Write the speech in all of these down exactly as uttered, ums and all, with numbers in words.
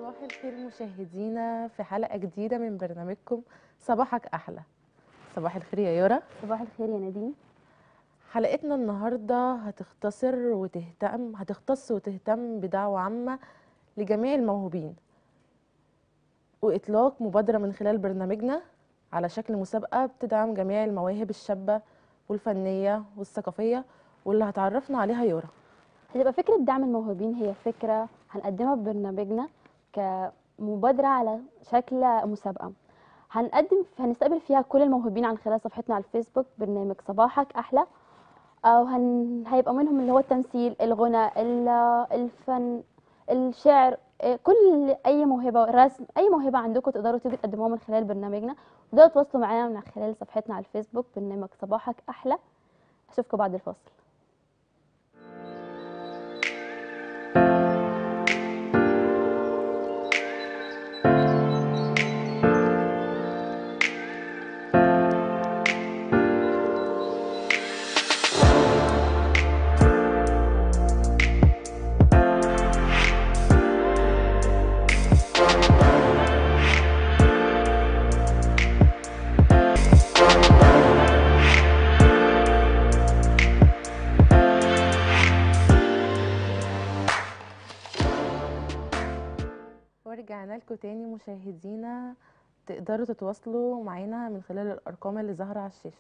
صباح الخير مشاهدينا في حلقة جديدة من برنامجكم صباحك أحلى. صباح الخير يا يارا. صباح الخير يا نادين. حلقتنا النهاردة هتختصر وتهتم هتختص وتهتم بدعوة عامة لجميع الموهوبين، وإطلاق مبادرة من خلال برنامجنا على شكل مسابقة بتدعم جميع المواهب الشابة والفنية والثقافية، واللي هتعرفنا عليها يارا. هتبقى فكرة دعم الموهوبين، هي فكرة هنقدمها ببرنامجنا كمبادرة على شكل مسابقة. هنقدم هنستقبل فيها كل الموهوبين عن خلال صفحتنا على الفيسبوك برنامج صباحك أحلى، أو هن... هيبقى منهم اللي هو التمثيل، الغنى، ال- الفن، الشعر، إيه، كل أي موهبة، الرسم، أي موهبة عندكم تقدروا تيجوا تقدموها من خلال برنامجنا. تقدروا تتواصلوا معانا من خلال صفحتنا على الفيسبوك برنامج صباحك أحلى. أشوفكم بعد الفاصل. ورجعنا لكم تاني مشاهدينا، تقدروا تتواصلوا معانا من خلال الأرقام اللي ظاهرة على الشاشة.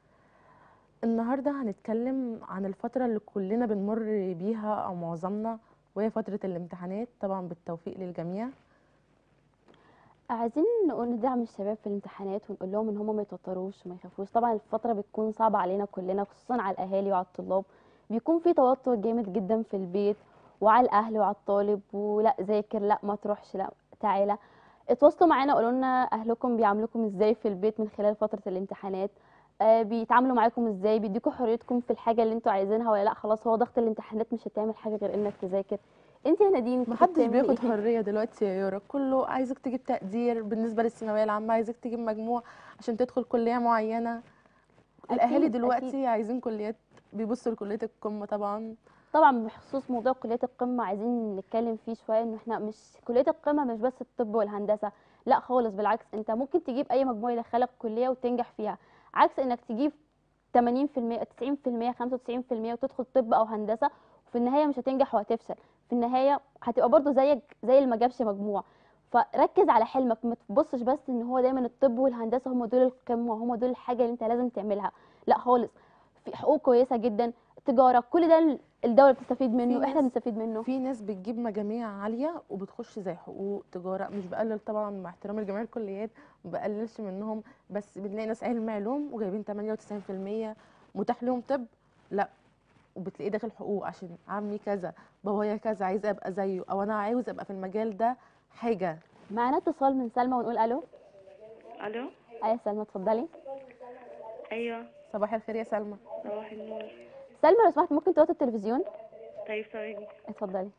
النهاردة هنتكلم عن الفترة اللي كلنا بنمر بيها أو معظمنا، وهي فترة الامتحانات، طبعا بالتوفيق للجميع. عايزين نقول ندعم الشباب في الامتحانات ونقول لهم ان هم ما يتوتروش وما يخافوش. طبعا الفتره بتكون صعبه علينا كلنا، خصوصا على الاهالي وعلى الطلاب. بيكون في توتر جامد جدا في البيت وعلى الاهل وعلى الطالب، ولا ذاكر، لا ما تروحش، لا تعالى. اتواصلوا معانا، قولوا لنا اهلكم بيعاملوكم ازاي في البيت من خلال فتره الامتحانات. آه بيتعاملوا معاكم ازاي، بيديكوا حريتكم في الحاجه اللي انتوا عايزينها، ولا لا خلاص هو ضغط الامتحانات مش هتعمل حاجه غير انك تذاكر. انت يا نادين كنت محدش بتعملي بياخد ايه؟ حرية دلوقتي يا يارا، كله عايزك تجيب تقدير. بالنسبة للثانوية العامة عايزك تجيب مجموع عشان تدخل كلية معينة. الأهالي اكيد اكيد. دلوقتي عايزين كليات، بيبصوا لكلية القمة طبعا. طبعا بخصوص موضوع كليات القمة عايزين نتكلم فيه شوية، ان احنا مش كلية القمة مش بس الطب والهندسة، لا خالص، بالعكس انت ممكن تجيب اي مجموع يدخلك كلية وتنجح فيها، عكس انك تجيب ثمانين في المية تسعين في المية خمسة وتسعين في المية وتدخل طب او هندسة، وفي النهاية مش هتنجح وهتفشل. في النهاية هتبقى برضو زيك زي اللي ما جابش مجموع. فركز على حلمك، ما تبصش بس ان هو دايما الطب والهندسة هم دول القمة وهم دول الحاجة اللي انت لازم تعملها. لا خالص، في حقوق كويسة جدا، تجارة، كل ده الدولة بتستفيد في منه، احنا ناس بنستفيد منه. في ناس بتجيب مجاميع عالية وبتخش زي حقوق تجارة. مش بقلل طبعا، مع احترامي لجميع الكليات، ما بقللش منهم، بس بنلاقي ناس علم علوم وجايبين ثمانية وتسعين في المية متاح لهم طب، لا، وبتلاقيه داخل حقوق عشان عمي كذا، بابايا كذا، عايزه ابقى زيه، او انا عاوز ابقى في المجال ده حاجه. معانا اتصال من سلمى ونقول الو. الو. ايوه سلمى اتفضلي. ايوه. صباح الخير يا سلمى. صباح النور. سلمى لو سمحت ممكن توطي التلفزيون؟ طيب ثواني. اتفضلي.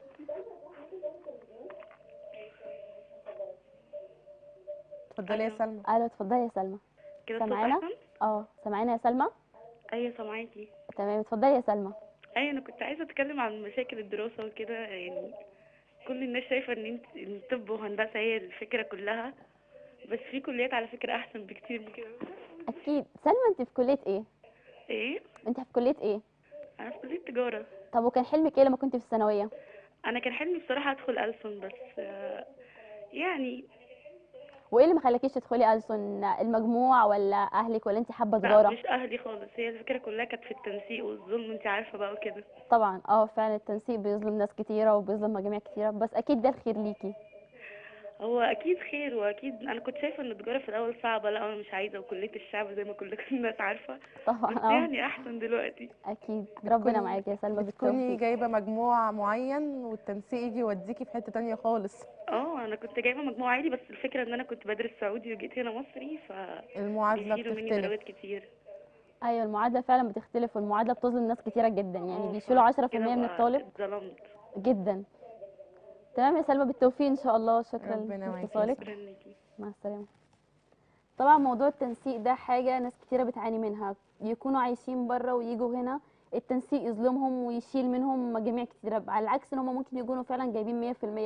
اتفضلي يا الو. سلمى. الو اتفضلي يا سلمى. كده الصوت سامعانا؟ احسن؟ اه سامعانا يا سلمى. ايوه سامعاكي. تمام اتفضلي يا سلمى. ايوه انا كنت عايزه اتكلم عن مشاكل الدراسه وكده، يعني كل الناس شايفه ان انت إن الطب وهندسه هي الفكره كلها، بس في كليات على فكره احسن بكتير من كده. اكيد. سلمى انت في كليه ايه؟ ايه؟ انت في كليه ايه؟ انا في كليه تجاره. طب وكان حلمك ايه لما كنت في الثانويه؟ انا كان حلمي بصراحه ادخل ألسن، بس آه، يعني وايه اللي ما خلاكيش تدخلي ألسن؟ المجموع ولا اهلك ولا انت حابه لا تجاره؟ مش اهلي خالص، هي الفكره كلها كانت في التنسيق والظلم، انت عارفه بقى وكده. طبعا اه فعلا التنسيق بيظلم ناس كتيره وبيظلم مجاميع كتيره، بس اكيد ده الخير ليكي. هو اكيد خير، واكيد انا كنت شايفه ان التجاره في الاول صعبه، لا انا مش عايزه، وكليه الشعب زي ما كل الناس عارفه، طبعا بس اه. يعني احسن دلوقتي. اكيد ربنا بتكوني معاكي يا سلمى بتكوني بالتوفيق. جايبه مجموع معين والتنسيق يجي يوديكي في حته تانية خالص. اه انا كنت جايبه مجموع عالي، بس الفكره ان انا كنت بدرس سعودي وجيت هنا مصري، المعادله فبيشيلوا مني بتختلف. درجات كتير. ايوه المعادله فعلا بتختلف، والمعادله بتظلم ناس كتيره جدا، يعني اه بيشيلوا فكده عشرة في المية من بقى الطالب. اتظلمت. جدا. تمام يا سلمى بالتوفيق ان شاء الله، شكرا ربنا معاكي يا لاتصالك. سلمى. شكرا ليكي. مع السلامه. طبعا موضوع التنسيق ده حاجه ناس كتيره بتعاني منها، يكونوا عايشين بره ويجوا هنا التنسيق يظلمهم ويشيل منهم مجاميع كتيره، على العكس ان هم ممكن يكونوا فعلا جايبين مية في المية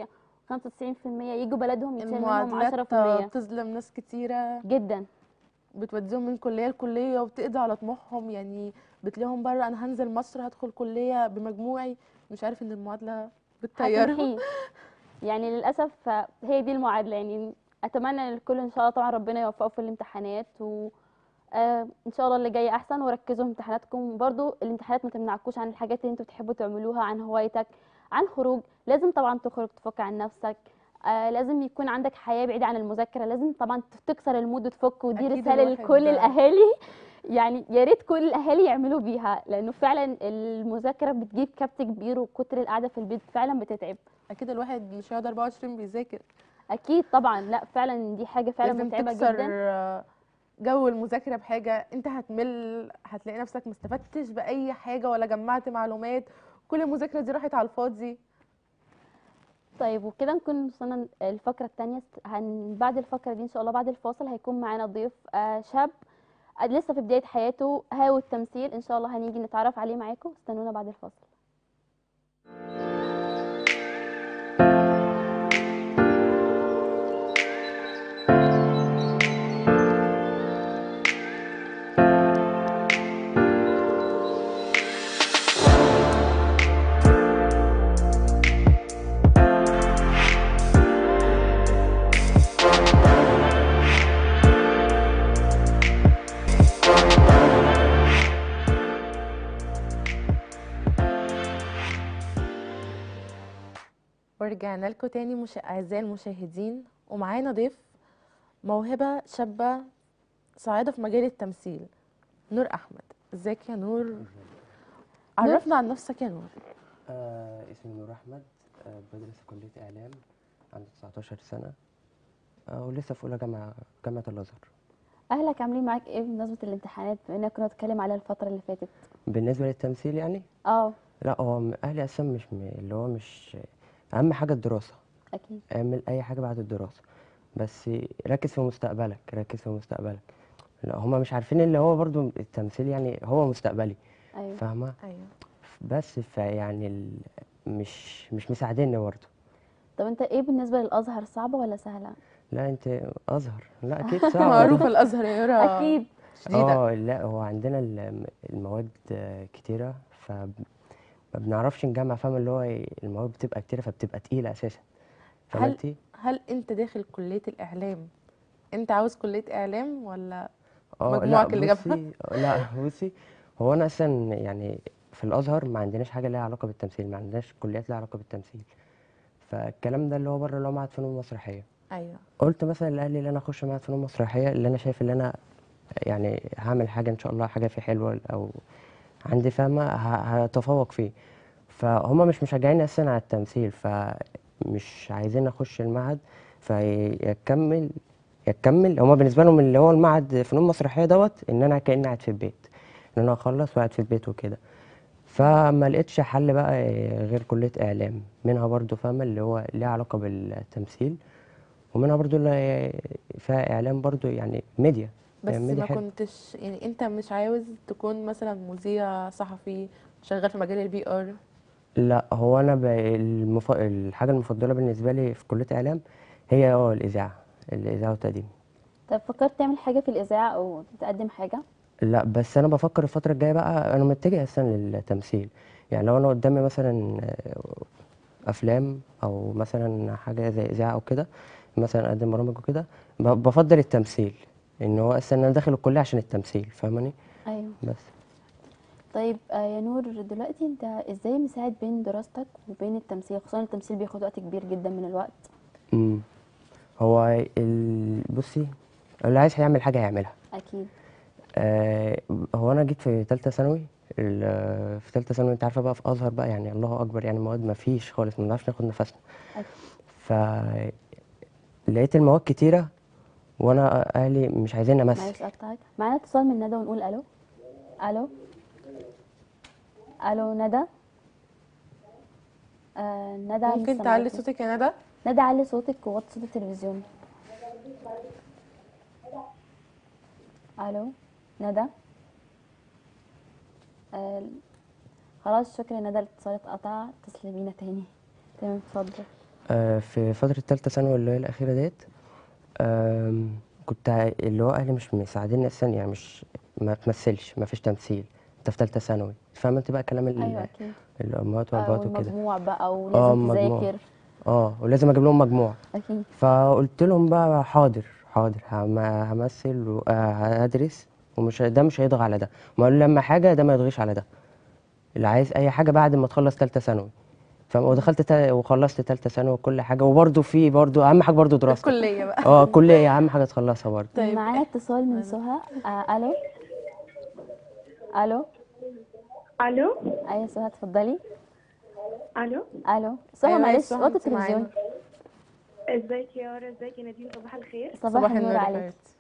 خمسة وتسعين في المية يجوا بلدهم يتشال منهم المعادلات عشرة في المية. بتظلم ناس كتيرة، جدا. بتوديهم من كلية لكلية وبتقضي على طموحهم. يعني بتلاقيهم بره، انا هنزل مصر هدخل كلية بمجموعي، مش عارف ان المعادلة بتطيرهم. هتمحيه. يعني للاسف آه، هي دي المعادله. يعني اتمنى ان الكل ان شاء الله طبعا ربنا يوفقه في الامتحانات، و آه ان شاء الله اللي جاي احسن، وركزوا في امتحاناتكم. برضو الامتحانات ما تمنعكوش عن الحاجات اللي انتوا بتحبوا تعملوها، عن هوايتك، عن خروج. لازم طبعا تخرج تفك عن نفسك. آه لازم يكون عندك حياه بعيده عن المذاكره. لازم طبعا تكسر المود وتفك، ودي اكيد رساله لكل الواحد الاهالي. يعني يا ريت كل الاهالي يعملوا بيها، لانه فعلا المذاكره بتجيب كبت كبير، وكتر القعده في البيت فعلا بتتعب. اكيد الواحد مش هيقعد أربعة وعشرين بيذاكر. اكيد طبعا، لا فعلا دي حاجه فعلا لازم متعبه تكسر جدا. آه، جو المذاكرة بحاجة. انت هتمل، هتلاقي نفسك مستفدتش بأي حاجة ولا جمعت معلومات، كل المذاكرة دي راحت على الفاضي. طيب وكده نكون وصلنا الفقره الثانيه. هن... بعد الفقره دي ان شاء الله بعد الفاصل هيكون معانا ضيف آه شاب آه، لسه في بدايه حياته، هاوي التمثيل. ان شاء الله هنيجي نتعرف عليه معاكم. استنونا بعد الفاصل. ورجعنا لكم تاني مش... أعزائي المشاهدين، ومعانا ضيف موهبة شابة صاعدة في مجال التمثيل، نور أحمد. ازيك يا نور؟ نور. عرفنا عن نفسك يا نور. آه اسمي نور أحمد. آه بدرس في كلية إعلام، عندي تسعتاشر سنة. آه ولسه في أولى جامعة جامعة الأزهر. اهلك عاملين معاك ايه بمناسبه الامتحانات، بما اننا كنا بنتكلم على الفتره اللي فاتت؟ بالنسبة للتمثيل يعني، اه. لا هو م- أهلي أصلا مش م- اللي هو مش أهم حاجة الدراسة. اكيد. اعمل أي حاجة بعد الدراسة، بس ركز في مستقبلك، ركز في مستقبلك. لا هما مش عارفين اللي هو برضو التمثيل يعني هو مستقبلي، ايوه. فاهمة؟ ايوه. بس فيعني ال- مش مش مساعديني برضو. طب انت ايه بالنسبه للازهر، صعبه ولا سهله؟ لا انت أزهر، لا أكيد صعبة معروفة طبعا. الأزهر يا نورا اكيد. شديدة. اه لا هو عندنا الم- المواد آه، كتيرة، فما بنعرفش نجمع، فاهم اللي هو إيه، المواد بتبقى كتيرة فبتبقى تقيلة أساسا، فاهمة هل انتي؟ هل انت داخل كلية الإعلام، انت عاوز كلية إعلام ولا اه لا مجموعك اللي جابها؟ بصي، لا بصي، هو أنا أصلا يعني في الأزهر ما عندناش حاجة ليها علاقة بالتمثيل، ما عندناش كليات ليها علاقة بالتمثيل. فالكلام ده اللي هو بره اللي هو معهد فنون مسرحية. ايوه. قلت مثلا لأهلي اللي أنا أخش معهد فنون مسرحية، اللي أنا شايف اللي أنا يعني هعمل حاجة إن شاء الله، حاجة فيه حلوة أو عندي فاهمة ه- هتفوق فيه. فهم مش مشجعيني أساسا على التمثيل، فمش عايزين أخش المعهد. فيكمل يكمل هما بالنسبة لهم اللي هو المعهد فنون مسرحية دوت إن أنا كأني قاعد في البيت، إن أنا أخلص وقاعد في البيت وكده. فما لقيتش حل بقى غير كلية إعلام، منها برضو فاهمة اللي هو ليها علاقة بالتمثيل، ومنها برضو اللي فيها إعلام برضو يعني ميديا، يعني بس ميديا ما حلو. كنتش يعني انت مش عاوز تكون مثلا مذيع صحفي شغال في مجال البي ار؟ لا هو انا ب... المف... الحاجه المفضله بالنسبه لي في كليه اعلام هي اه الاذاعه، الاذاعه والتقديم. طب فكرت تعمل حاجه في الاذاعه او تقدم حاجه؟ لا بس انا بفكر الفتره الجايه بقى، انا متجه اصلا للتمثيل. يعني لو انا قدامي مثلا آه، افلام او مثلا حاجه زي اذاعه او كده، مثلا اقدم برامج وكده، ب... بفضل التمثيل، ان هو اصلا انا داخل الكليه عشان التمثيل، فاهماني؟ ايوه. بس طيب آه، يا نور، دلوقتي انت ازاي مساعد بين دراستك وبين التمثيل، خصوصا التمثيل بياخد وقت كبير جدا من الوقت؟ امم هو ال... بصي، اللي عايز هيعمل حاجه هيعملها. اكيد. آه، هو انا جيت في ثالثه ثانوي. ال- في ثالثه ثانوي انت عارفه بقى في ازهر بقى يعني الله اكبر، يعني مواد ما فيش خالص، ما بنعرفش ناخد نفسنا. اكيد. فلقيت المواد كتيره، وانا اهلي مش عايزين امثل. معلش اقطعك، معانا اتصال من ندى ونقول الو. الو. الو ندى. آه ندى ممكن لسه تعلي معاكي؟ صوتك يا ندى؟ ندى علي صوتك ووطي صوت التلفزيون. الو ندى. آه خلاص شكرا ندى، الاتصال اتقطع، اتصلي بينا تاني. تمام اتفضل. آه، في فترة تالتة ثانوي اللي هي الأخيرة ديت، آم، كنت ع- اللي هو أهلي مش مساعديني أساسا، يعني مش ما تمثلش، ما فيش تمثيل، أنت في تالتة ثانوي، فاهمة أنت بقى كلام ايوه ال- اكيد. الأمهات آه والأبهات وكده. والمجموع بقى اه ولازم مجموع، تذاكر. اه ولازم أجيب لهم مجموع. اكيد. فقلت لهم بقى حاضر حاضر، هم- همثل وهدرس، ومش ده مش هيضغى على ده. ما قالوا لي لما حاجة ده ما يضغيش على ده، اللي عايز أي حاجة بعد ما تخلص تالتة ثانوي. فاهم؟ مم. ودخلت تا... وخلصت تالتة ثانوي وكل حاجة، وبرضه في برضه أهم حاجة برضه دراستك. الكلية بقى. اه كلية أهم حاجة تخلصها برضه. طيب معانا اتصال من أنا- سهى. آه الو. الو. الو. ايوه سهى اتفضلي. الو. الو سهى، ايوه يا معلش سهى وطي انت معانا. التلفزيون. ازيك يا يارا؟ ازيك يا نادين؟ صباح الخير. صباح صباح النور النور يا عليكي. حبيبتي.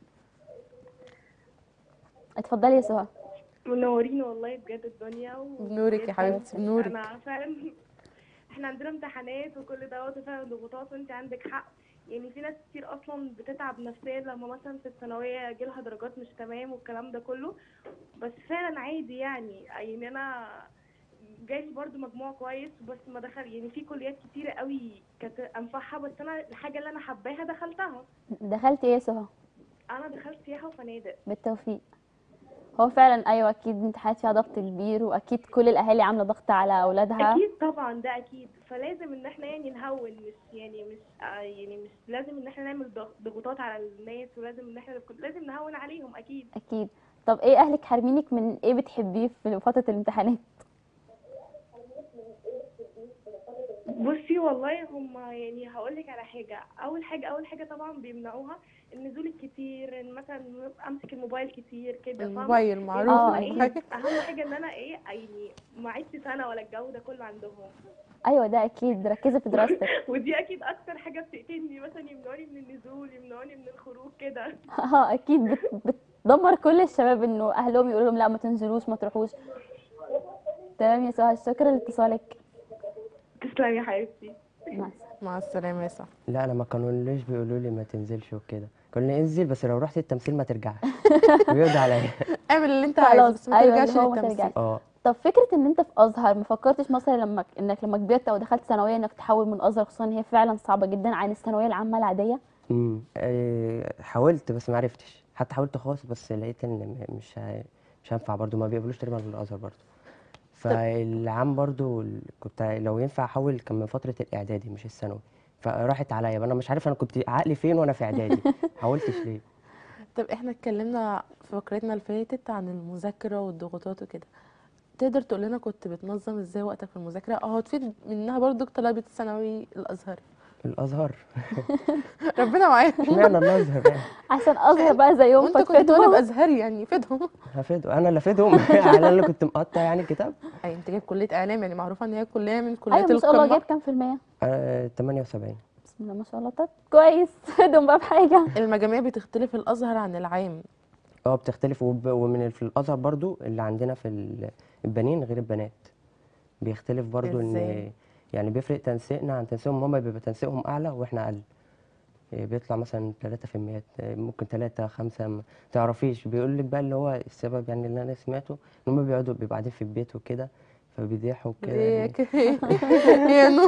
اتفضلي يا سهى. منورين والله بجد الدنيا بنورك يا حبيبتي، بنورك. انا فعلا احنا عندنا امتحانات وكل دوت وفعلا ضغوطات، وانت عندك حق. يعني في ناس كتير اصلا بتتعب نفسيا لما مثلا في الثانويه يجيلها درجات مش تمام والكلام ده كله، بس فعلا عادي يعني. يعني انا جالي برضو مجموع كويس، بس ما دخل يعني في كليات كتيره قوي كانت انفعها، بس انا الحاجه اللي انا حباها دخلتها. دخلتي ايه يا سهى؟ انا دخلت سياحه وفنادق. بالتوفيق. هو فعلا ايوه اكيد امتحانات فيها ضغط كبير، واكيد كل الاهالي عامله ضغط على اولادها. اكيد طبعا، ده اكيد. فلازم ان احنا يعني نهون، مش يعني مش آه يعني مش لازم ان احنا نعمل ضغ- ضغوطات على الناس، ولازم ان احنا لازم نهون عليهم اكيد. اكيد. طب ايه اهلك حارمينك من ايه بتحبيه في فتره الامتحانات؟ بصي والله هم يعني هقول لك على حاجه. اول حاجه اول حاجه طبعا بيمنعوها النزول الكتير، ان مثلا امسك الموبايل كتير كده، فاهمه؟ الموبايل يعني معروف هم اه ايه، اكيد. الموبايل. اهم حاجه ان انا ايه يعني ما عدتش سنه ولا الجو ده كله عندهم. ايوه ده اكيد، ركزي في دراستك. ودي اكيد اكتر حاجه بتقتلني، مثلا يمنعوني من النزول، يمنعوني من الخروج كده. اه اكيد بت... بتدمر كل الشباب انه اهلهم يقولوا لهم لا ما تنزلوش ما تروحوش. تمام يا سهى، شكرا لاتصالك. تسلمي يا حبيبتي. مع السلامه. مع السلامة يا سهى. لا أنا ما كانوليش بيقولوا لي ما تنزلش وكده، كانوا لي انزل بس لو رحت التمثيل ما ترجعش. بيقعدوا عليا. اعمل اللي انت عايزه خلاص بس ما ايوه اللي ترجعش هو ما للتمثيل. ترجعش. اه. طب فكره ان انت في ازهر، ما فكرتش مثلا لما انك لما كبرت او دخلت ثانويه انك تحول من ازهر، خصوصا ان هي فعلا صعبه جدا عن الثانويه العامه العاديه؟ امم إيه، حاولت بس ما عرفتش، حتى حاولت خالص بس لقيت ان م- مش ه- مش هينفع برضو، ما بيقبلوش تقريبا الازهر برضو. طب فالعام برضو ال- كنت لو ينفع احول كان من فتره الاعدادي مش الثانوي، فراحت عليا بقى، انا مش عارف انا كنت عقلي فين وانا في اعدادي، حاولتش ليه. طب احنا اتكلمنا في فقرتنا اللي فاتت عن المذاكرة والضغوطات وكده، تقدر تقول لنا كنت بتنظم ازاي وقتك في المذاكرة؟ اه هتفيد منها برضو طلبة الثانوي الازهر. الازهر. ربنا معاهم. اشمعنى الازهر يعني؟ عشان ازهر بقى زيهم وانت كنت طالب فتفيدهم. ازهري يعني فيدهم. هفيدهم انا اللي افيدهم. على اللي كنت مقطع يعني الكتاب. اي انت جايب كلية اعلام، يعني معروفة ان هي كلية من ايوه كليات ما شاء الله، القمة. جايب كام في المية؟ آه تمانية وسبعين. بسم الله ما شاء الله. طب كويس. فيدهم بقى بحاجه. المجاميع بتختلف الازهر عن العام. اه بتختلف، وب- ومن ال- في الازهر برضو اللي عندنا في ال- البنين غير البنات، بيختلف برضو ازاي؟ ان يعني بيفرق تنسيقنا عن تنسيقهم، هما بيبقى تنسيقهم اعلى واحنا اقل. إيه، بيطلع مثلا تلاتة في المية، إيه، ممكن تلاتة خمسة، ما تعرفيش. بيقول لك بقى اللي هو السبب يعني اللي انا سمعته ان هم بيقعدوا بيبقوا قاعدين في البيت وكده فبيضيحوا كده ايه يعني. كده؟ يا نور.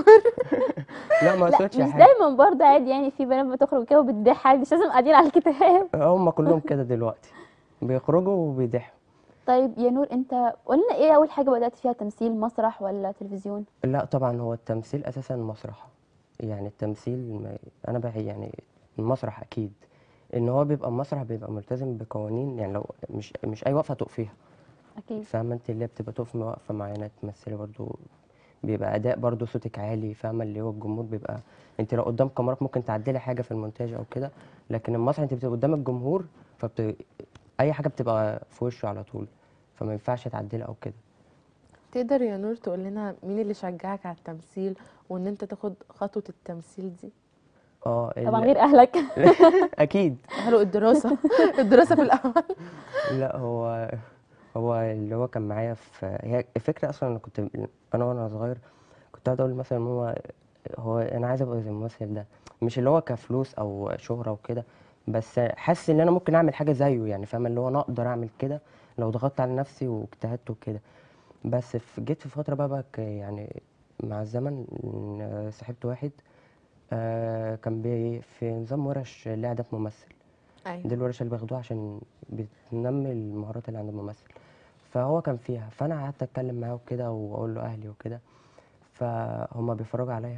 لا ما لا قصدش مش حاجه. دايما برضه، عادي يعني، في بنات بتخرج كده وبتضحك عادي، مش لازم قاعدين على الكتاب. هم كلهم كده دلوقتي بيخرجوا وبيضحوا. طيب يا نور، انت قلنا ايه اول حاجه بدات فيها؟ تمثيل، مسرح ولا تلفزيون؟ لا طبعا هو التمثيل اساسا مسرح، يعني التمثيل ما- انا بقى يعني المسرح اكيد، ان هو بيبقى المسرح بيبقى ملتزم بقوانين، يعني لو مش مش اي وقفه تقفيها. اكيد. فاهمه انت اللي هي بتبقى تقف وقفه معينه تمثلي برضو، بيبقى اداء برضو، صوتك عالي، فاهمه اللي هو الجمهور بيبقى، انت لو قدام كاميرات ممكن تعدلي حاجه في المونتاج او كده، لكن المسرح انت بتبقى قدام الجمهور، فبت... اي حاجه بتبقى في وشه على طول، فما ينفعش تعدلي او كده. تقدر يا نور تقول لنا مين اللي شجعك على التمثيل وان انت تاخد خطوة التمثيل دي؟ اه طبعا ال... غير اهلك. اكيد. اهله الدراسة. الدراسة في الاول. لا هو هو اللي هو كان معايا في، هي الفكره اصلا انا كنت انا وانا صغير كنت قاعد اقول مثلا هو هو انا عايز ابقى زي الممثل ده، مش اللي هو كفلوس او شهره وكده، بس حاسس ان انا ممكن اعمل حاجه زيه، يعني فاهم اللي هو انا اقدر اعمل كده لو ضغطت على نفسي واجتهدت وكده. بس في جيت في فتره بقى, بقى ك- يعني مع الزمن إن صاحبت واحد آه كان بي في نظام ورش لهدف ممثل. ايوه. دي الورش اللي باخدوها عشان بتنمي المهارات اللي عند الممثل. فهو كان فيها، فانا قعدت اتكلم معاه وكده واقول له اهلي وكده، فهم بيتفرجوا عليا.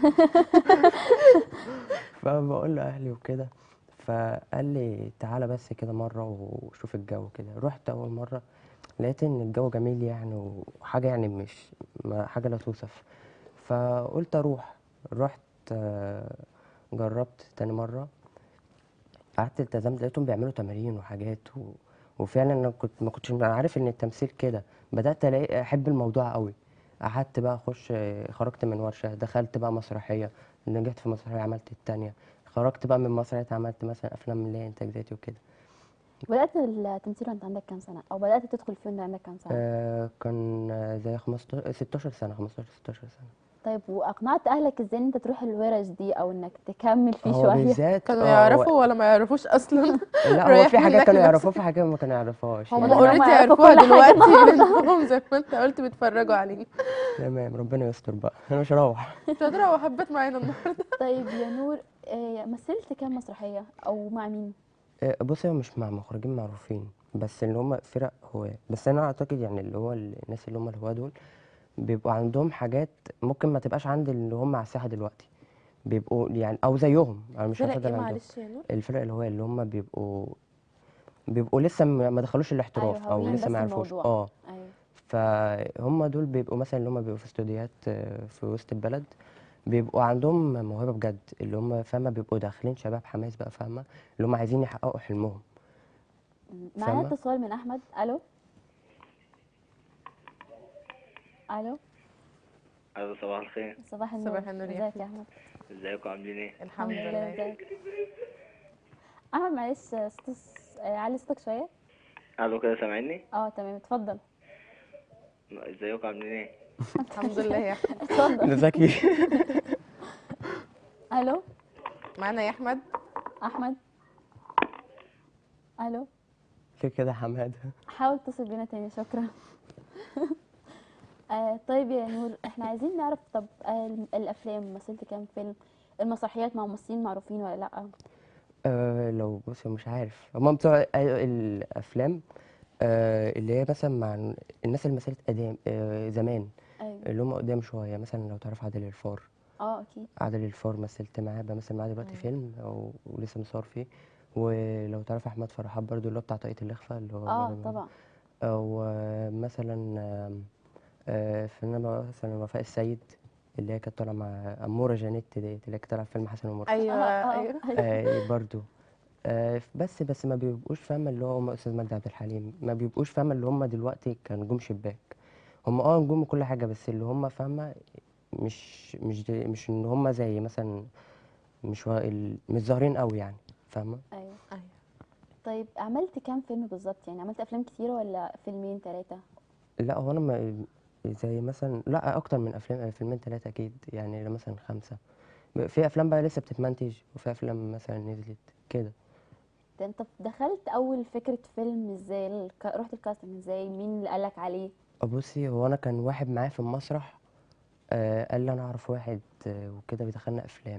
فبقول له اهلي وكده، فقال لي تعالى بس كده مره وشوف الجو كده. رحت اول مره، لقيت ان الجو جميل يعني، وحاجه يعني مش ما- حاجه لا توصف. فقلت اروح. رحت، آه، جربت تاني مره، قعدت التزمت، لقيتهم بيعملوا تمارين وحاجات و... وفعلا انا كنت ما كنتش عارف ان التمثيل كده. بدات الاقي احب الموضوع قوي. قعدت بقى اخش، خرجت من ورشه دخلت بقى مسرحيه، نجحت في مسرحيه عملت التانية. خرجت بقى من مسرحيه عملت مثلا افلام اللي هي انتاج ذاتي وكده. بدات التمثيل وانت عندك كام سنه، او بدات تدخل فيه وانت عندك كام سنه؟ آه كان آه، زي خمستاشر ستاشر سنه، خمستاشر ستاشر سنه. طيب واقنعت اهلك ازاي ان انت تروح الورش دي او انك تكمل فيه هو شويه؟ بالذات كانوا اه هو يعرفوا ولا ما يعرفوش اصلا؟ لا، هو رايح في حاجات منك كانوا يعرفوها، لنفسك. في حاجات ما كانوا يعرفوهاش هم واضح يعني. ان هم اوريدي يعرفوا عرفوها كل حاجه دلوقتي النهارده. لانهم زي ما انت قلت بيتفرجوا علينا. تمام، ربنا يستر بقى. انا مش هروح. مش قادره وحبيت معانا النهارده. طيب يا نور، آه، مثلت كام مسرحيه او مع مين؟ آه، بصي، هو مش مع مخرجين معروفين، بس اللي هم فرق هواة. بس انا اعتقد يعني اللي هو ال- الناس اللي هم الهواة دول بيبقوا عندهم حاجات ممكن ما تبقاش عند اللي هم على الساحة دلوقتي. بيبقوا يعني او زيهم، انا مش فرق ايه هفضل عندهم. معلش يا نور؟ الفرق الهواة اللي هم بيبقوا بيبقوا لسه ما ما دخلوش ايوه، الاحتراف او هاويين لسه بس ما يعرفوش. الموضوع. اه ايوه. فهم دول بيبقوا مثلا اللي هم بيبقوا في استوديوهات آه، في وسط البلد. بيبقوا عندهم موهبة بجد، اللي هم فاهمة بيبقوا داخلين شباب حماس بقى، فاهمة اللي هم عايزين يحققوا حلمهم. م- معانا فاهمة. اتصال من احمد. الو. الو. ألو، صباح الخير. صباح النور. صباح النور يا ازيك يا احمد. احمد؟ ازيكم عاملين ايه؟ الحمد لله. لله. ازيك احمد؟ معلش صوت، آه، علي صوتك شويه. ألو، كده سامعني؟ اه تمام، اتفضل. ازيكم عاملين ايه؟ الحمد لله يا احمد. اتفضل. ده ذكي. الو. معانا يا احمد. احمد. الو. في كده حمادة. حاول تتصل بينا تاني، شكرا. آه طيب يا نور، احنا عايزين نعرف، طب آه الم- الافلام مثلت كام فيلم؟ المسرحيات مع ممثلين معروفين ولا لا؟ أه لو بص مش عارف، هما بتوع ال- الافلام أه اللي هي مثلا مع الناس اللي مثلت قدام أه زمان، ايوه. اللي هم قدام شويه. مثلا لو تعرف عادل الفار. اه اكيد. عادل الفار مثلت معاه، بمثل معاه دلوقتي مم. فيلم أو ولسه مصور فيه. ولو تعرف احمد فرحات برضو، اللي هو بتاع طاقية الإخفاء، اللي هو اه برضو. طبعا. او آه، مثلا آم، آه، فنانة مثلا وفاء السيد، اللي هي كانت طالعة مع أمورة جانيت ديت، اللي هي كانت طالعة في فيلم حسن ومرقص. ايوه اه اه ايوه. ايوه. آه برضو. آه بس بس ما بيبقوش فاهمة اللي هو هم أستاذ مجدي عبد الحليم، ما بيبقوش فاهمة اللي هم دلوقتي كان نجوم شباك. هم اه نجوم وكل حاجة، بس اللي هم فاهمة مش مش دي مش ان هم زي مثلا مش وا- ال- مش ظاهرين قوي يعني. فاهمة. ايوه. ايوه. طيب عملت كام فيلم بالظبط؟ يعني عملت افلام كتيره ولا فيلمين ثلاثه؟ لا، هو انا ما زي مثلا لا اكتر من افلام، فيلمين ثلاثة اكيد يعني، مثلا خمسة. في افلام بقى لسه بتتمنتج، وفي افلام مثلا نزلت كده. ده انت دخلت اول فكره فيلم ازاي؟ الك... رحت الكاستنج ازاي؟ مين اللي قالك عليه؟ بصي، هو انا كان واحد معايا في المسرح آه قال لي انا اعرف واحد آه وكده بيدخلنا افلام.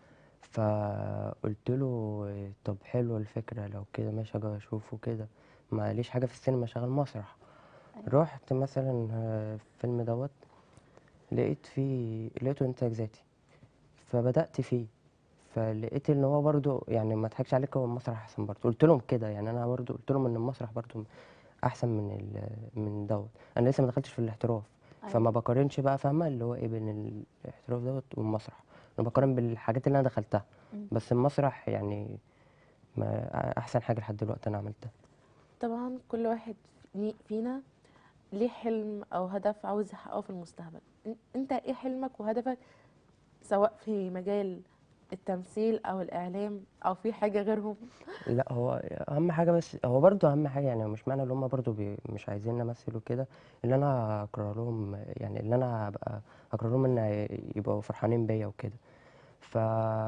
فقلت له آه، طب حلوه الفكره، لو كده ماشي اجي اشوفه كده. ما ليش حاجه في السينما، شغال مسرح. أيوة. رحت مثلا آه، الفيلم دوت، لقيت فيه لقيته انتاج ذاتي، فبدات فيه. فلقيت ان هو برضو يعني ما اضحكش عليك، هو المسرح احسن برضو. قلت لهم كده يعني، انا برضو قلت لهم ان المسرح برضو احسن من ال- من دوت. انا لسه ما دخلتش في الاحتراف، ايوه. فما بقارنش بقى، فاهمه اللي هو ايه بين الاحتراف دوت والمسرح. انا بقارن بالحاجات اللي انا دخلتها. مم. بس المسرح يعني ما احسن حاجه لحد دلوقتي انا عملتها. طبعا كل واحد في- فينا ليه حلم او هدف عاوز يحققه في المستقبل. إن- انت ايه حلمك وهدفك، سواء في مجال التمثيل او الاعلام او في حاجه غيرهم؟ لا، هو اهم حاجه، بس هو برضو اهم حاجه يعني، مش معنى ان هم برضو بي مش عايزين نمثل وكده اللي انا اقرر لهم يعني، اللي انا ابقى اقرر لهم ان يبقوا فرحانين بيا وكده. ف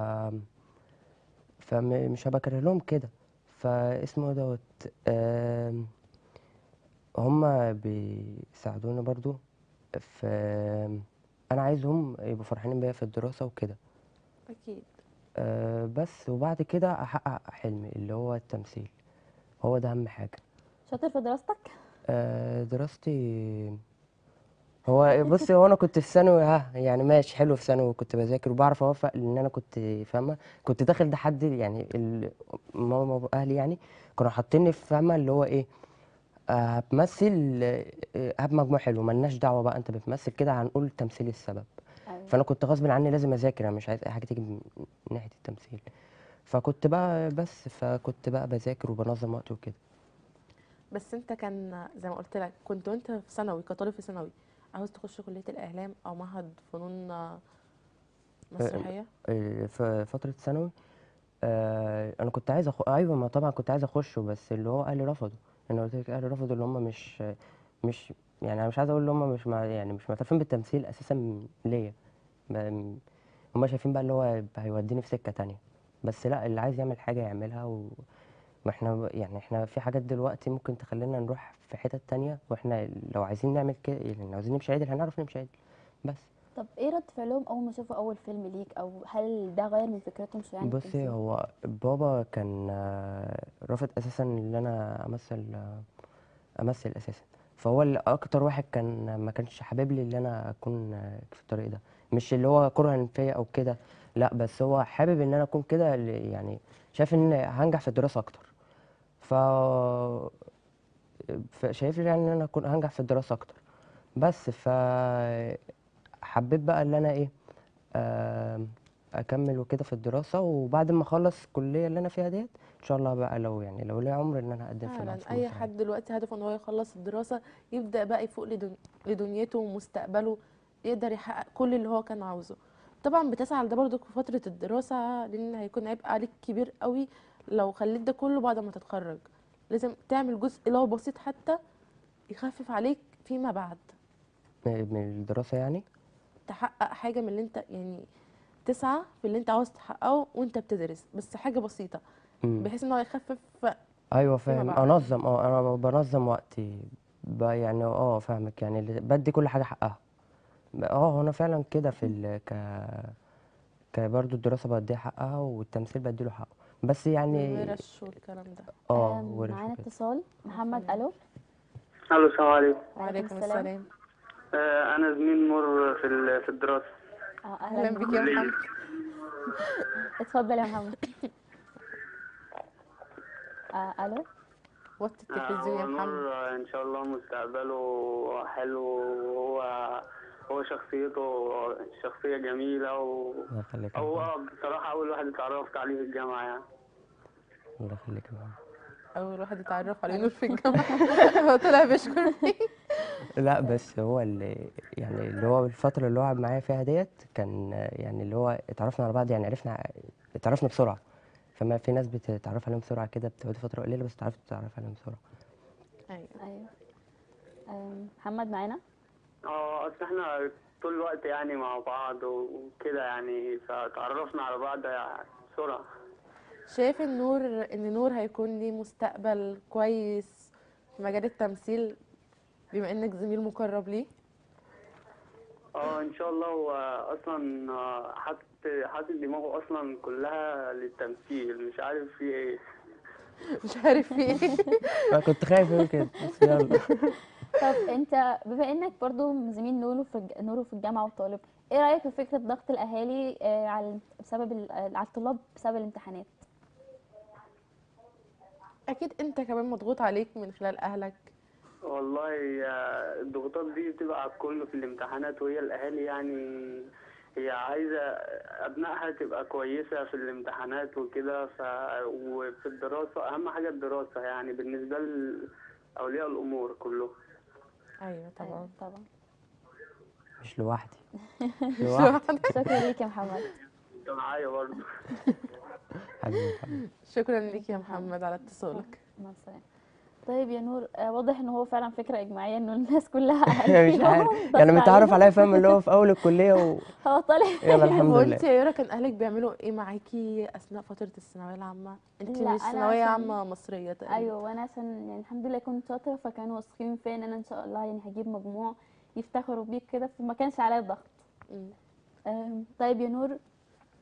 فمش هبقى كاره لهم كده. فاسمه دوت آم، هما بيساعدوني برضو في، انا عايزهم يبقوا فرحانين بيا في الدراسه وكده. اكيد. آه بس وبعد كده احقق حلمي اللي هو التمثيل، هو ده اهم حاجه. شاطر في دراستك؟ آه دراستي، هو بصي هو انا كنت في ثانوي ها يعني ماشي حلو في ثانوي، وكنت بذاكر وبعرف اوفق لان انا كنت فاهمه، كنت داخل ده حد يعني ال- ماما واهلي يعني كانوا حاطيني في فاهمه اللي هو ايه، آه، هتمثل، آه، هات مجموع حلو ملناش دعوه بقى انت بتمثل كده، هنقول تمثيل السبب. ايوه. فانا كنت غصب عني لازم اذاكر، انا مش عايز اي حاجه تيجي من ناحيه التمثيل. فكنت بقى بس فكنت بقى بذاكر وبنظم وقتي وكده. بس انت كان زي ما قلت لك، كنت وانت في ثانوي كطالب في ثانوي عاوز تخش كليه الاعلام او معهد فنون آه، مسرحيه؟ آه، في فتره ثانوي، آه انا كنت عايز أخ... ايوه ما طبعا كنت عايز اخشه، بس اللي هو اهلي رفضوا. انا قلت لك اهلي رفضوا، اللي هم مش مش يعني انا مش عايز اقول اللي هم مش مع... يعني مش معترفين بالتمثيل اساسا ليا. ب- هم شايفين بقى اللي هو هيوديني في سكه تانية. بس لا، اللي عايز يعمل حاجه يعملها و... واحنا ب- يعني احنا في حاجات دلوقتي ممكن تخلينا نروح في حتت تانية، واحنا لو عايزين نعمل كده يعني لو عايزين نمشي عدل هنعرف نمشي عدل. بس طب ايه رد فعلهم اول ما شافوا اول فيلم ليك، او هل ده غير من فكرتهم شويه عن بصي التمثيل؟ هو بابا كان آه، رافض اساسا ان انا امثل آه، امثل اساسا. فهو اللي اكتر واحد كان ما كانش حابب لي ان انا اكون آه، في الطريق ده، مش اللي هو كرها فيا او كده، لا بس هو حابب ان انا اكون كده ل- يعني شايف ان هنجح في الدراسه اكتر. ف فشايف لي يعني ان انا اكون هنجح في الدراسه اكتر. بس ف حبيت بقى ان انا ايه، آم، اكمل وكده في الدراسه، وبعد ما اخلص الكليه اللي انا فيها ديت ان شاء الله بقى لو يعني لو ليا عمر ان انا اقدم في معهد فعلا فنون اي مسرحيه. حد دلوقتي هدفه ان هو يخلص الدراسه، يبدا بقى يفوق لدن... لدنيته ومستقبله، يقدر يحقق كل اللي هو كان عاوزه. طبعا بتسعى لده برضك في فتره الدراسه، لان هيكون عبء عليك كبير قوي لو خليت ده كله بعد ما تتخرج. لازم تعمل جزء لو بسيط حتى يخفف عليك فيما بعد، من من الدراسه يعني. تحقق حاجه من اللي انت يعني تسعى في اللي انت عاوز تحققه وانت بتدرس، بس حاجه بسيطه امم بحيث ان هو يخفف ايوه فيما فاهم، بعد. انظم اه انا بنظم وقتي بقى يعني اه فاهمك، يعني اللي- بدي كل حاجه حقها. اه هو انا فعلا كده في ال ك ك برضه الدراسه بديها حقها والتمثيل بديله حقه. بس يعني الورش والكلام ده. اه آم، ورش معانا وكده. اتصال. محمد، السلام. الو. الو، السلام عليكم. وعليكم وعليكم السلام. السلام. آه، انا زميل نور في ال- في الدراسه. اه، اهلا اهلا بك بيك. يا كليه. محمد. اتفضل يا محمد. آه، الو. وطي آه، التلفزيون يا هو محمد. نور آه، ان شاء الله مستقبله حلو، وهو هو شخصيته شخصيه جميله و... الله يخليك يا محمد. هو بصراحه اول واحد اتعرفت عليه في الجامعه يعني. الله يخليك يا محمد. اول واحد اتعرف على نور في الجامعه هو طلع بيشكر فيه. لا بس هو اللي يعني اللي هو الفترة اللي هو قعد معايا فيها ديت كان آه، يعني اللي هو اتعرفنا على بعض، يعني عرفنا اتعرفنا بسرعة. فما في ناس بتتعرف عليهم بسرعة كده بتقعد فترة قليلة بس تعرف تتعرف عليهم بسرعة. ايوه. ايوه. آم، محمد معانا. اه، اصل احنا طول الوقت يعني مع بعض وكده يعني، فتعرفنا على بعض يعني بسرعه. شايف النور ان نور هيكون ليه مستقبل كويس في مجال التمثيل بما انك زميل مقرب ليه؟ اه، ان شاء الله. هو اصلا آه، حاطط حاطط دماغه اصلا كلها للتمثيل، مش عارف في ايه. مش عارف في ايه. انا كنت خايف يقول كده بس يلا. طب انت بما انك برضو زميل نورو في الج- نورو في الجامعه وطالب، ايه رايك في فكره ضغط الاهالي آه، على بسبب ال- على الطلاب بسبب الامتحانات؟ اكيد انت كمان مضغوط عليك من خلال اهلك. والله آه، الضغوطات دي بتبقى على الكل في الامتحانات، وهي الاهالي يعني هي عايزه ابنائها تبقى كويسه في الامتحانات وكده. ف وفي الدراسه اهم حاجه الدراسه يعني بالنسبه لاولياء الامور كلهم. ايوه طبعا. ايوه طبعا. مش لوحدي، مش مش لوحدي. لوحدك. شكرا ليك يا محمد. انت معايا برضه. حبيبي يا محمد. شكرا ليك يا محمد على اتصالك. مع السلامه. طيب يا نور، آه، واضح ان هو فعلا فكره اجماعيه انه الناس كلها مش عارف اهاليهم يعني ضغط متعرف عليهم. عليا فاهم اللي هو في اول الكلية و... هو طالع. يلا الحمد هو لله. انت يا يورا كان اهلك بيعملوا ايه معاكي اثناء فتره الثانويه العامه؟ انت لا، مش انا ثانويه عشان عامه مصريه تقريبا. ايوه، وانا عشان يعني الحمد لله كنت شاطره، فكانوا واثقين فيا ان انا ان شاء الله يعني هجيب مجموع يفتخروا بيك كده، فما كانش عليا ضغط. مم. آم، طيب يا نور،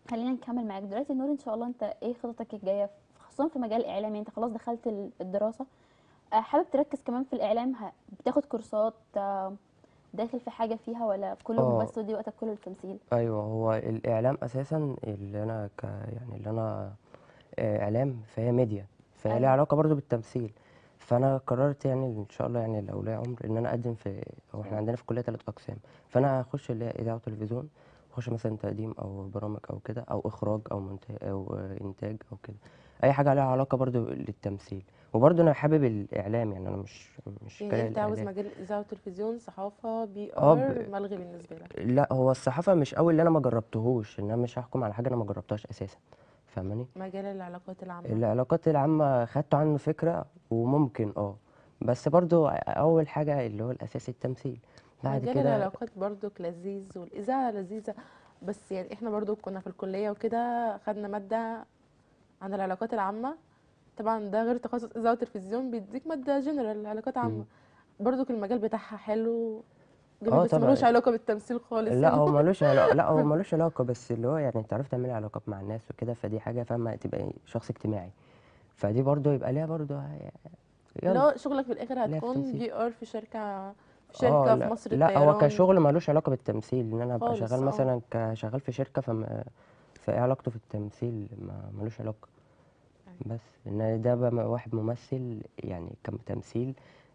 خلينا نكمل معاك دلوقتي نور. ان شاء الله انت ايه خططك الجايه خصوصا في مجال الاعلام؟ يعني انت خلاص دخلت ال- الدراسه، آه، حابب تركز كمان في الاعلام؟ ه- بتاخد كورسات، آه، داخل في حاجه فيها، ولا كله اه ممثل ودي وقتك كله التمثيل؟ ايوه، هو الاعلام اساسا اللي انا ك يعني اللي انا آه، اعلام، فهي ميديا، فهي ليها ايوه. علاقه برضو بالتمثيل. فانا قررت يعني ان شاء الله يعني لو ليا عمر ان انا اقدم في، هو احنا عندنا في الكليه ثلاث اقسام، فانا هخش اللي هي اذاعه وتلفزيون، اخش مثلا تقديم او برامج او كده، او اخراج او مونتاج او آه، انتاج او كده، اي حاجه ليها علاقه برضو للتمثيل. وبرضو انا حابب الاعلام، يعني انا مش مش يعني كاره انت عاوز الاعلام. مجال الاذاعه والتلفزيون، صحافه، بي اه ار ب... ملغي بالنسبه لك؟ لا، هو الصحافه مش قوي، اللي انا ما جربتهوش، ان انا مش هحكم على حاجه انا ما جربتهاش اساسا، فاهماني؟ مجال العلاقات العامه؟ العلاقات العامة خدت عنه فكرة وممكن اه، بس برضو أول حاجة اللي هو الأساسي التمثيل، بعد مجال كده. العلاقات برضك لذيذ، والاذاعه لذيذه. بس يعني احنا برضو كنا في الكليه وكده خدنا ماده عن العلاقات العامه. طبعا ده غير تخصص اذاعه وتلفزيون، بيديك ماده جنرال علاقات مم. عامه. برضك المجال بتاعها حلو، جميل، اه بس ملوش طبعا. علاقه بالتمثيل خالص لا يعني. هو ملوش علاقة، لا هو ملوش علاقة، بس اللي هو يعني تعرف تعملي علاقات مع الناس وكده، فدي حاجة فاهمة، تبقى شخص اجتماعي، فدي برضو يبقى ليها برضو، يلا لو شغلك في الاخر ليها في هتكون التمثيل. بي ار في شركه في اه شركه في لا مصر لا، هو الطيران. كشغل ملوش علاقة بالتمثيل، ان انا ابقى شغال خالص اه. مثلا كشغال في شركة، فما فايه علاقته في التمثيل؟ ما ملوش علاقة. بس ان ده بقى واحد ممثل يعني كتمثيل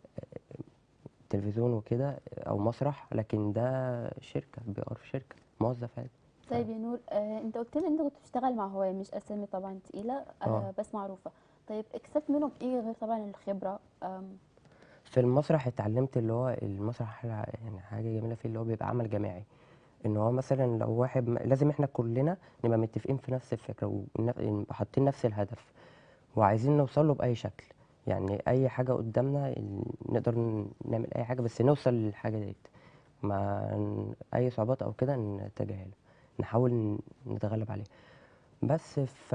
تلفزيون وكده او مسرح، لكن ده شركه بي ار، في شركه موظف عادي. ف طيب يا نور، آه، انت قلت لي انت كنت بتشتغل مع هواة، مش اسامي طبعا تقيله، اه آه، بس معروفه. طيب اكتسبت منهم ايه غير طبعا الخبره؟ آم، في المسرح اتعلمت اللي هو المسرح يعني حاجه جميله فيه، اللي هو بيبقى عمل جماعي، ان هو مثلا لو واحد م- لازم احنا كلنا نبقى متفقين في نفس الفكره، ونبقى حاطين نفس الهدف، وعايزين نوصل له باي شكل. يعني اي حاجه قدامنا ال- نقدر ن- نعمل اي حاجه بس نوصل للحاجه ديت، ما ن- اي صعوبات او كده نتجاهلها، نحاول ن- نتغلب عليها. بس ف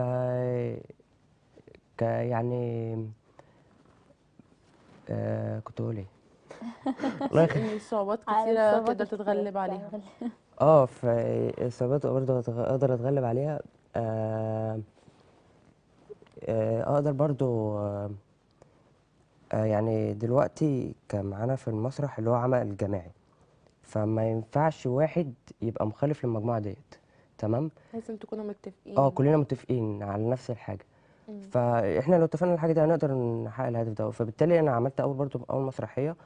ك يعني آه كنت بقول ايه؟ الله يخ... ان صعوبات على كتيره الصعوبات تقدر الكتيره تتغلب عليها. بتاع- اه فاصابات برضه أتغ- اقدر اتغلب عليها. آه آه اقدر برضه آه آه يعني دلوقتي كان معانا في المسرح اللي هو عمل جماعي، فما ينفعش واحد يبقى مخالف للمجموعة ديت، تمام؟ لازم تكونوا اه متفقين. كلنا متفقين على نفس الحاجة، مم. فاحنا لو اتفقنا على الحاجة دي هنقدر نحقق الهدف ده. فبالتالي انا عملت اول برضو اول مسرحية،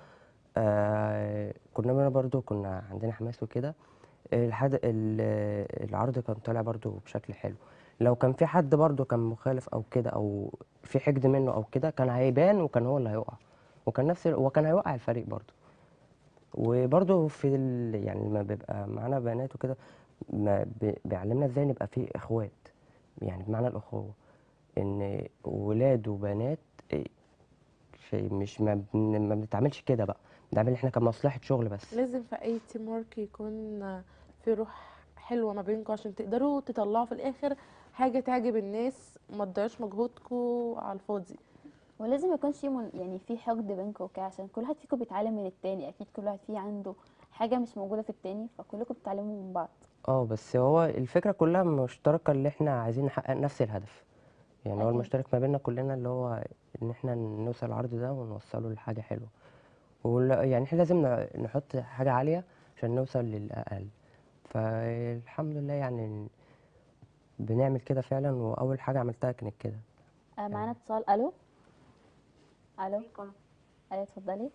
آه كنا بنا برضو كنا عندنا حماس وكده، الحد ال- العرض كان طالع برضو بشكل حلو. لو كان في حد برضو كان مخالف او كده، او في حقد منه او كده، كان هيبان وكان هو اللي هيقع، وكان نفس ال- وكان هيوقع الفريق برضو. وبرضو في ال... يعني لما بيبقى معانا بنات وكده، ما بي- بيعلمنا ازاي نبقى في اخوات، يعني بمعنى الاخوة، ان ولاد وبنات إيه، شيء مش ما, بن... ما بنتعاملش كده بقى، بنتعامل احنا كمصلحة شغل بس. لازم في اي تيم ورك يكون في روح حلوه ما بينكم، عشان تقدروا تطلعوا في الاخر حاجه تعجب الناس، ما تضيعوش مجهودكم على الفاضي. ولازم يكون في من يعني في حقد بينكم وكده، عشان كل واحد فيكم بيتعلم من التاني، اكيد كل واحد فيه عنده حاجه مش موجوده في التاني، فكلكم بتتعلموا من بعض. اه بس هو الفكرة كلها مشتركة، اللي احنا عايزين نحقق نفس الهدف، يعني هو اكيد. المشترك ما بيننا كلنا اللي هو ان احنا نوصل العرض ده ونوصله لحاجة حلوة. ولا يعني احنا لازم ن- نحط حاجة عالية عشان نوصل للأقل. فالحمد لله يعني بنعمل كده فعلا، وأول حاجة عملتها كانت كده آه، يعني. معانا اتصال. الو. الو. عليكم. ايوه اتفضلي.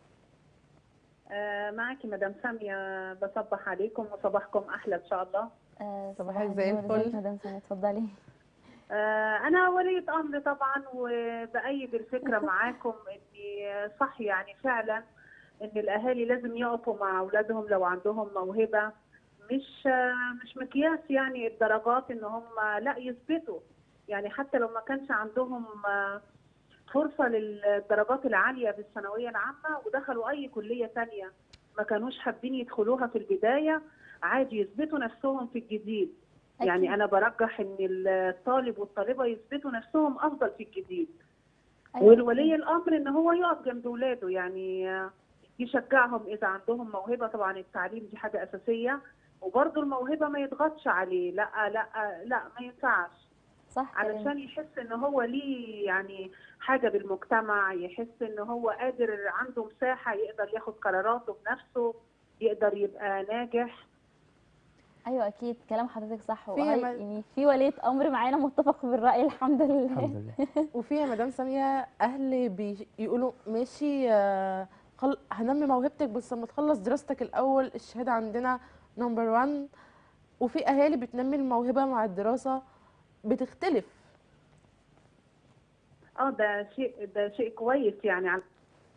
آه معك مدام سامية، بصبح عليكم وصباحكم أحلى إن شاء الله. آه، صباح صباحك زي النور، ازيك الفل. مدام سامية؟ اتفضلي. آه أنا ولية أمر طبعا، وبأيد الفكرة معاكم إني صح، يعني فعلا إن الأهالي لازم يقفوا مع أولادهم لو عندهم موهبة، مش آه مش مقياس يعني الدرجات إن هم لا يثبتوا، يعني حتى لو ما كانش عندهم آه فرصة للدرجات العالية في الثانوية العامة ودخلوا أي كلية تانية ما كانوش حابين يدخلوها في البداية، عادي يثبتوا نفسهم في الجديد. يعني اكيد. أنا برجح إن الطالب والطالبة يثبتوا نفسهم أفضل في الجديد، ايوه والولي اكيد. الأمر إن هو يقف جنب ولاده، يعني يشجعهم إذا عندهم موهبة. طبعا التعليم دي حاجة أساسية، وبرضه الموهبه ما يضغطش عليه، لا لا لا ما ينفعش، صح كلامك. علشان يحس ان هو ليه يعني حاجه بالمجتمع، يحس ان هو قادر، عنده مساحه يقدر ياخد قراراته بنفسه، يقدر يبقى ناجح. ايوه اكيد كلام حضرتك صح، في يا وهي مد- يعني في ولية امر معانا متفق بالرأي الحمد لله. الحمد لله. وفي يا مدام سامية أهل بيقولوا ماشي، آه، خل... هنمي موهبتك بس لما تخلص دراستك الأول، الشهادة عندنا نمبر وان. وفي أهالي بتنمي الموهبة مع الدراسة، بتختلف. اه ده شيء ده شيء كويس يعني. على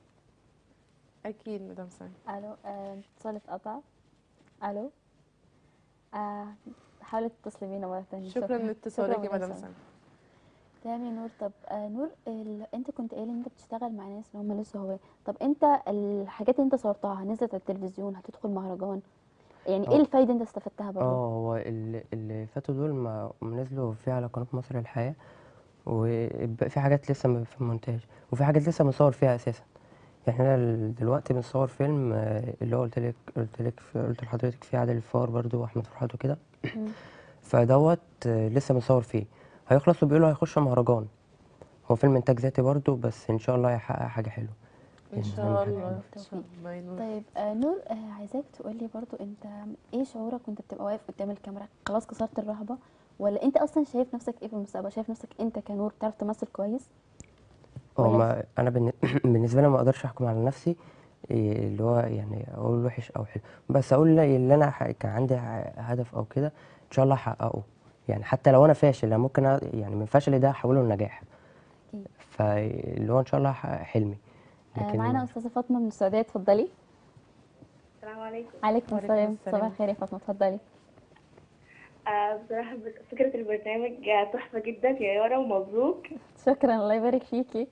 أكيد مدام سامية. الو، آه، اتصال اتقطع. الو، آه، حاولي تتصلي بينا مرة تانية. شكرا شكرا لاتصالك يا مدام مدام سامية. سامية. تمام يا نور. طب آه نور، ال... انت كنت قايل ان انت بتشتغل مع ناس اللي هم لسه هواة. طب انت الحاجات اللي انت صورتها نزلت على التلفزيون، هتدخل مهرجان، يعني ايه اه الفايدة انت استفدتها برضو؟ اه هو اللي, اللي فاتوا دول ما ما نزلوا فيه على قناة مصر الحياة، وبقى في حاجات لسه م- في المونتاج، وفي حاجات لسه بنصور فيها اساسا. يعني احنا ال- دلوقتي بنصور فيلم، آه، اللي هو قلت لك قلت لك قلت لحضرتك فيه عادل الفار برضو واحمد فرحات وكده. مم. فدوت آه، لسه بنصور فيه، هيخلص وبيقولوا هيخش مهرجان. هو فيلم انتاج ذاتي برضو، بس ان شاء الله هيحقق حاجة حلوة. إن يعني شاء نعمل حاجة الله حلوة. إن شاء الله يا نور. طيب آه نور، آه عايزاك تقولي برضو انت ايه شعورك وانت بتبقى واقف قدام الكاميرا، خلاص كسرت الرهبة، ولا انت اصلا شايف نفسك ايه في المستقبل؟ شايف نفسك انت كنور بتعرف تمثل كويس اه ولا؟ ما انا بالن- بالنسبه لي ما اقدرش احكم على نفسي، إيه اللي هو يعني اقول وحش او حلو، بس اقول لا- اللي انا ح- كان عندي ع- هدف او كده ان شاء الله احققه. يعني حتى لو انا فاشل أنا ممكن أ- يعني من فشلي ده احوله لنجاح، اكيد. فاللي هو ان شاء الله احقق حلمي. آه لكن معانا استاذة فاطمة من السعودية، اتفضلي. السلام عليكم. عليكم وعليكم السلام، السلام. صباح الخير يا فاطمة، اتفضلي. آه بصراحة فكرة البرنامج آه، تحفة جدا يا يارا، ومبروك. شكرا، الله يبارك فيكي.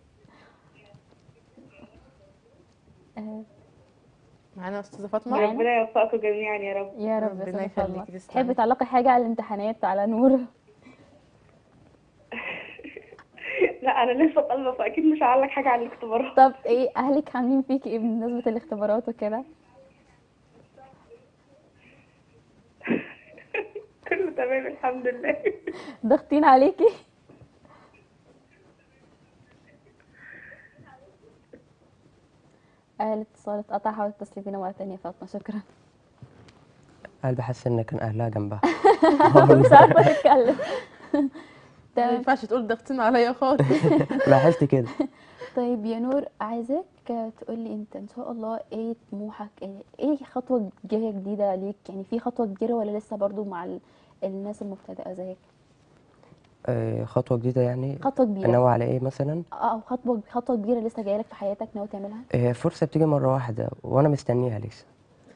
آه معانا أستاذة فاطمة. معانا. وربنا يوفقكم جميعا يا رب. يا رب يا ربنا استاذة فاطمة. يخليكي، تحبي تسلمي. تعلقي حاجة على الامتحانات على نور؟ لا انا لسه طالبة، فاكيد مش هعلق حاجة على الاختبارات. طب ايه اهلك عاملين فيكي ايه بمناسبة الاختبارات وكده؟ كله تمام الحمد لله. ضاغطين عليكي؟ آه الاتصال اتقطع، حاولي تتصلي بينا مرة تانية يا فاطمة. شكرا. قلبي حاسس ان كان اهلها جنبها. مش عارفة تتكلم. ما تمام. ينفعش تقول ضاغطين عليا خالص. لاحظت كده. طيب يا نور، عايزاك تقولي انت ان شاء الله ايه طموحك، ايه ايه خطوة جاية جديدة ليك؟ يعني في خطوة كبيرة ولا لسه برضو مع ال... الناس المبتدئة زيك؟ آه، خطوه جديده يعني. خطوة كبيرة. ناوي على ايه مثلا؟ اه او خطوة خطوة كبيرة لسه جاية لك في حياتك ناوي تعملها؟ هي فرصه بتيجي مره واحده وانا مستنيها لسه،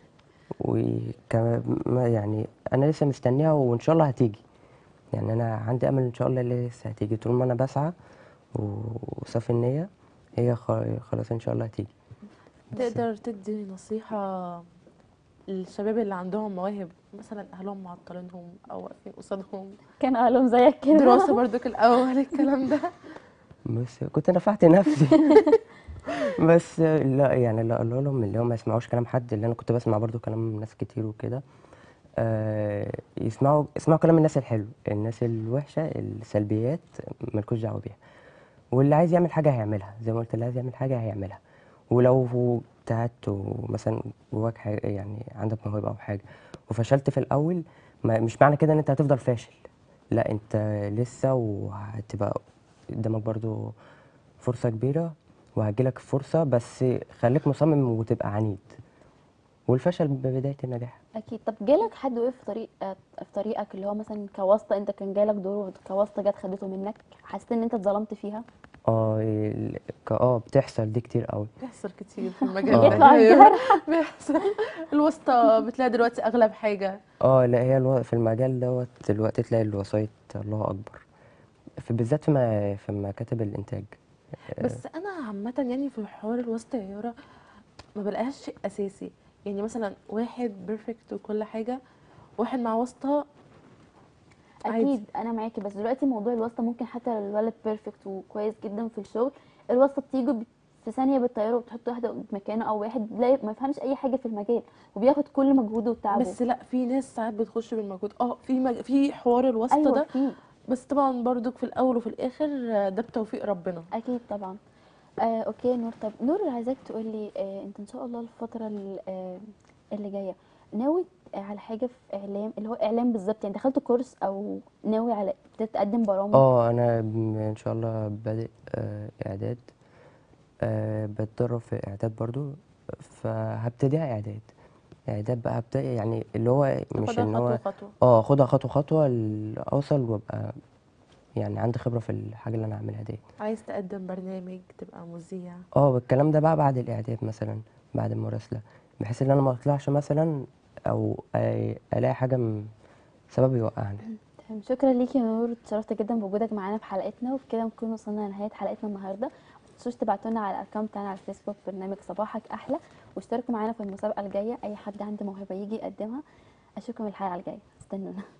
وكمان ما- يعني انا لسه مستنيها وان شاء الله هتيجي. يعني انا عندي امل ان شاء الله اللي لسه هتيجي طول ما انا بسعى وصافي النية، هي خ- خلاص ان شاء الله هتيجي. تقدر تدي نصيحة للشباب اللي عندهم مواهب، مثلا أهلهم معطلينهم أو واقفين قصادهم، كان اهلهم زيك كده؟ دراسة برضك الأول الكلام ده؟ بس كنت نفعت نفسي. بس لا يعني لا اقول لهم اللي هم ما يسمعوش كلام حد، اللي انا كنت بسمع برضو كلام ناس كتير وكده. آه يسمعوا يسمعوا كلام الناس الحلو، الناس الوحشة السلبيات ملكوش دعوة بيها. واللي عايز يعمل حاجة هيعملها، زي ما قلت اللي عايز يعمل حاجة هيعملها. ولو اجتهدت ومثلا جواك حاجة، يعني عندك موهبة أو حاجة وفشلت في الأول، ما مش معنى كده إن أنت هتفضل فاشل، لا أنت لسه وهتبقى قدامك برضو فرصة كبيرة، وهتجيلك فرصة، بس خليك مصمم وتبقى عنيد، والفشل ببداية النجاح. اكيد. طب جالك حد وقف في طريق آه، في طريقك اللي هو مثلا كواسطة، انت كان جالك دور كواسطة جت خدته منك، حسيت ان انت اتظلمت فيها؟ اه ال- ك- اه بتحصل دي كتير قوي. بيحصل كتير في المجال آه. ده. يطلع الجرح. بيحصل. الواسطة بتلاقي دلوقتي أغلب حاجة. اه لا هي الو... في المجال دوت دلوقتي تلاقي الوسايط الله أكبر، في بالذات في ما... في مكاتب الإنتاج. بس أنا عامة يعني في حوار الواسطة يا يارا ما بلاقيهاش شيء أساسي. يعني مثلا واحد بيرفكت وكل حاجة، واحد مع واسطة عادي. اكيد انا معاكي، بس دلوقتي موضوع الواسطه ممكن حتى لو الولد بيرفكت وكويس جدا في الشغل، الواسطه بتيجي في ثانيه بالطياره وبتحط واحده مكانه او واحد لا ما يفهمش اي حاجه في المجال وبياخد كل مجهوده وتعبه. بس لا، في ناس ساعات بتخش بالمجهود، اه في مج... في حوار الواسطه ايوه ده، في. بس طبعا برضك في الاول وفي الاخر آه، ده بتوفيق ربنا. اكيد طبعا. آه اوكي نور، طب نور عايزاك تقولي آه انت ان شاء الله الفتره ال- آه اللي جايه ناوي على حاجه في اعلام، اللي هو اعلام بالظبط، يعني دخلت كورس او ناوي على تقدم برامج؟ اه انا ب- ان شاء الله بادئ آه، اعداد، آه، بتدرب في اعداد برضو، فهبتديها اعداد. اعداد بقى هبتدي يعني اللي هو مش تاخدها ان خطوه هو خطوه. اه خدها خطوه خطوه ل- اوصل وابقى يعني عندي خبره في الحاجه اللي انا هعملها دي. عايز تقدم برنامج، تبقى مذيع؟ اه والكلام ده بقى بعد الاعداد مثلا، بعد المراسله، بحيث ان انا ما اطلعش مثلا او أي- الاقي حاجه م- سبب يوقعني. تمام، شكرا ليكي يا نور، اتشرفت جدا بوجودك معانا في حلقتنا، وبكده نكون وصلنا لنهايه حلقتنا النهارده. ما تنسوش تبعتونا على الاكونت بتاعنا على الفيسبوك برنامج صباحك احلى، واشتركوا معانا في المسابقه الجايه، اي حد عنده موهبه يجي يقدمها. اشوفكم الحلقه الجايه، استنونا.